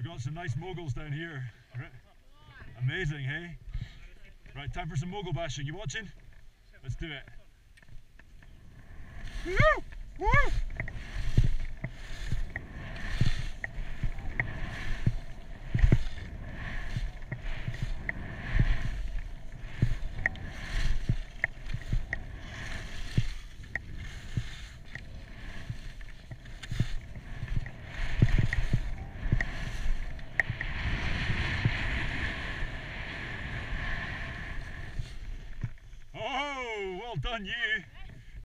got some nice moguls down here. Right. Amazing, hey? Right, time for some mogul bashing. You watching? Let's do it. Woo! Woo! Oh, well done you.